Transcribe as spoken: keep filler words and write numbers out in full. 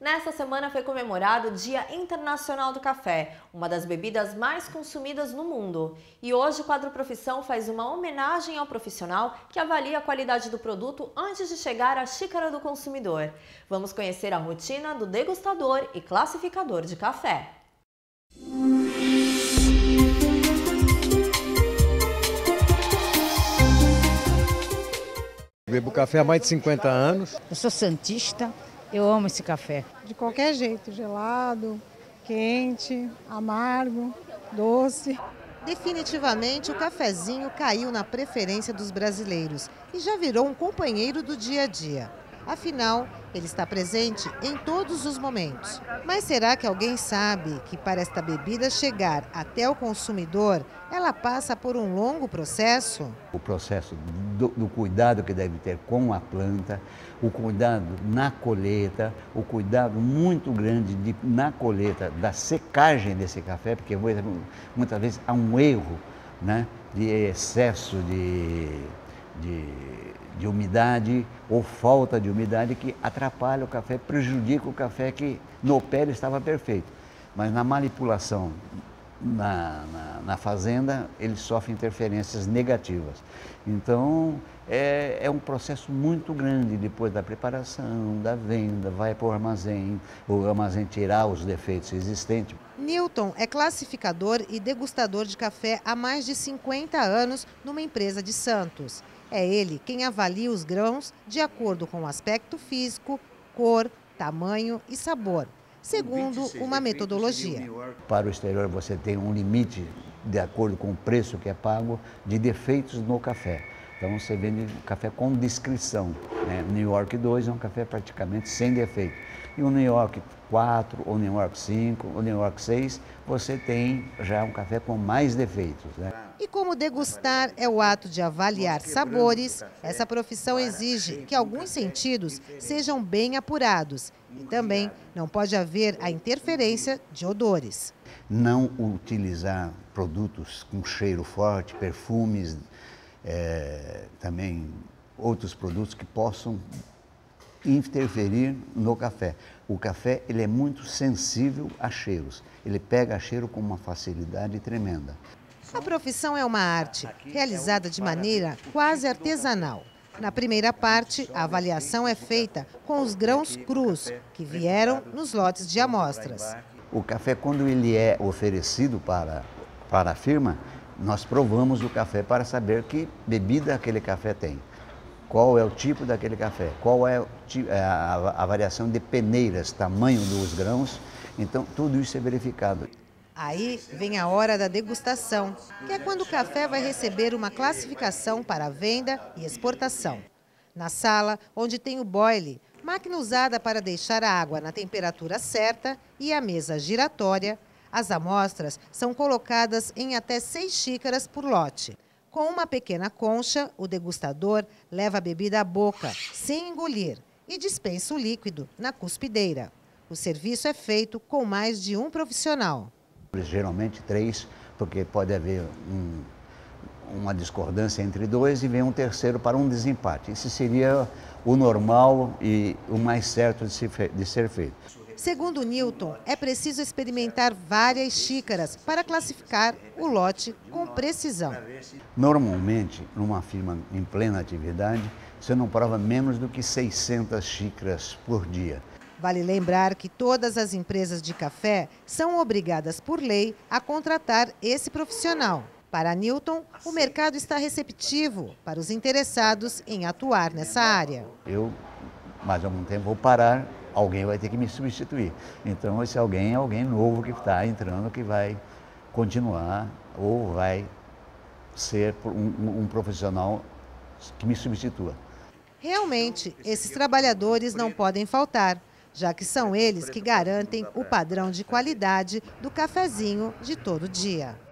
Nesta semana foi comemorado o Dia Internacional do Café, uma das bebidas mais consumidas no mundo. E hoje o quadro Profissão faz uma homenagem ao profissional que avalia a qualidade do produto antes de chegar à xícara do consumidor. Vamos conhecer a rotina do degustador e classificador de café. Bebo café há mais de cinquenta anos. Eu sou santista, eu amo esse café. De qualquer jeito, gelado, quente, amargo, doce. Definitivamente o cafezinho caiu na preferência dos brasileiros e já virou um companheiro do dia a dia. Afinal, ele está presente em todos os momentos. Mas será que alguém sabe que para esta bebida chegar até o consumidor, ela passa por um longo processo? O processo do, do cuidado que deve ter com a planta, o cuidado na colheita, o cuidado muito grande de, na colheita da secagem desse café, porque muitas vezes há um erro, né, de excesso de, de, de umidade ou falta de umidade que atrapalha o café, prejudica o café que no pé estava perfeito. Mas na manipulação, Na, na, na fazenda, ele sofre interferências negativas. Então, é, é um processo muito grande depois da preparação, da venda, vai para o armazém, o armazém tirar os defeitos existentes. Newton é classificador e degustador de café há mais de cinquenta anos numa empresa de Santos. É ele quem avalia os grãos de acordo com o aspecto físico, cor, tamanho e sabor, segundo uma metodologia. Para o exterior você tem um limite, de acordo com o preço que é pago, de defeitos no café. Então você vende café com descrição, né? New York dois é um café praticamente sem defeito. E o New York quatro, ou New York cinco, ou New York seis, você tem já um café com mais defeitos, né? E como degustar é o ato de avaliar sabores, essa profissão exige que alguns sentidos sejam bem apurados. E também não pode haver a interferência de odores. Não utilizar produtos com cheiro forte, perfumes, é, também outros produtos que possam interferir no café. O café ele é muito sensível a cheiros, ele pega cheiro com uma facilidade tremenda. A profissão é uma arte, realizada de maneira quase artesanal. Na primeira parte, a avaliação é feita com os grãos crus, que vieram nos lotes de amostras. O café, quando ele é oferecido para, para a firma, nós provamos o café para saber que bebida aquele café tem. Qual é o tipo daquele café, qual é a, a variação de peneiras, tamanho dos grãos, então tudo isso é verificado. Aí vem a hora da degustação, que é quando o café vai receber uma classificação para venda e exportação. Na sala, onde tem o boile, máquina usada para deixar a água na temperatura certa, e a mesa giratória, as amostras são colocadas em até seis xícaras por lote. Com uma pequena concha, o degustador leva a bebida à boca, sem engolir, e dispensa o líquido na cuspideira. O serviço é feito com mais de um profissional. Geralmente três, porque pode haver um, uma discordância entre dois e vem um terceiro para um desempate. Esse seria o normal e o mais certo de, se, de ser feito. Segundo Newton, é preciso experimentar várias xícaras para classificar o lote com precisão. Normalmente, numa firma em plena atividade, você não prova menos do que seiscentas xícaras por dia. Vale lembrar que todas as empresas de café são obrigadas por lei a contratar esse profissional. Para Newton, o mercado está receptivo para os interessados em atuar nessa área. Eu, mais algum tempo, vou parar, alguém vai ter que me substituir. Então, esse alguém é alguém novo que está entrando, que vai continuar ou vai ser um, um profissional que me substitua. Realmente, esses trabalhadores não podem faltar, já que são eles que garantem o padrão de qualidade do cafezinho de todo dia.